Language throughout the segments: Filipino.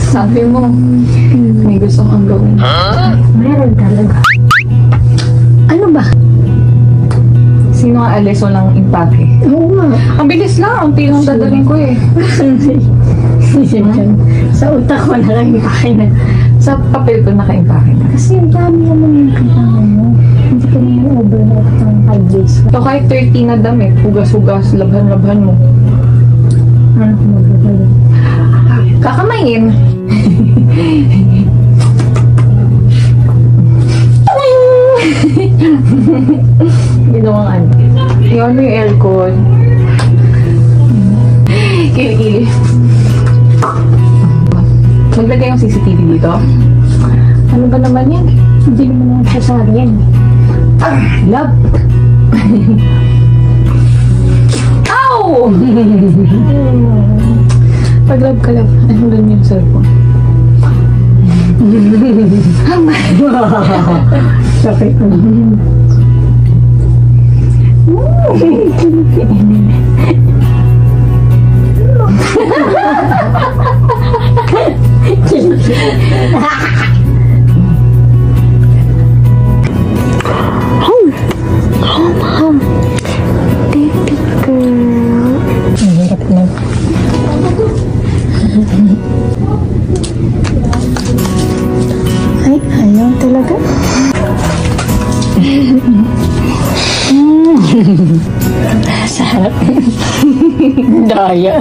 Sabi mo, may gusto kang gawin. Meron talaga. Ano ba? Sino nga alis walang impake? Oo nga. Ang bilis lang, ang tinong dadaling ko eh. Sa utak ko na lang impake na. Sa papel ko naka-impake na. Kasi ang dami naman yung kailangan mo. Hindi ka na yung overnight ng 5 days. So kahit 30 na damit, hugas-hugas, labhan-labhan mo. Ano ko magagawa? Kakamayin. Ginawang ano. Iwan mo yung aircon. Kili-kili. Maglagay yung CCTV dito. Ano ba naman yan? Hindi naman ang sasabi yan. Love. Ow! Pag-love ka, love. Ano lang yung cellphone? Sakit ko. Baby girl. Hirap na. Ay, ayaw talaga. Sarap. Daya.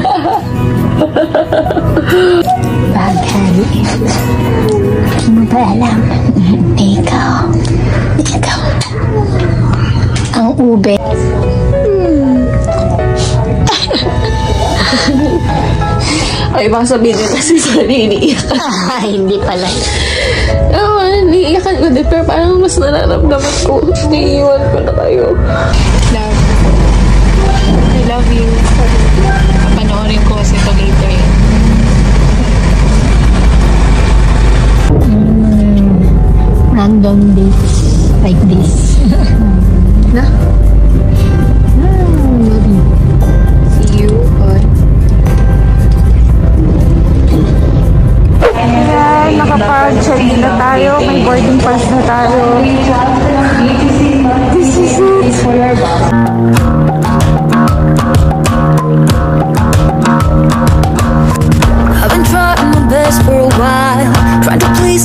Bagay. Ano ba alam? Ikaw. Ang ube. Ay, baka sabihin niya kasi sorry, iniiyakan. Hindi pala. Oo, iniiyakan ko din, pero parang mas nararamdaman ko. Iniiwan ko na kayo. Love. I love you. Papanoorin ko kasi ito later. Random dates like this. Na? Love you. See you on... Ayan, nakapag-check na tayo. May boarding pass na tayo. This is it. I've been trying my best for a while, trying to please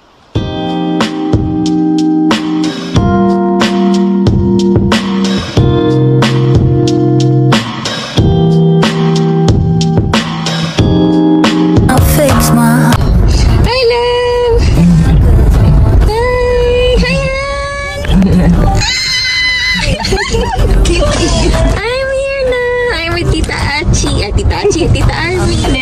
I'll fix my Hi, love! Hi! I'm here na! I'm with Tita Achi. Tita Achi, Tita Army.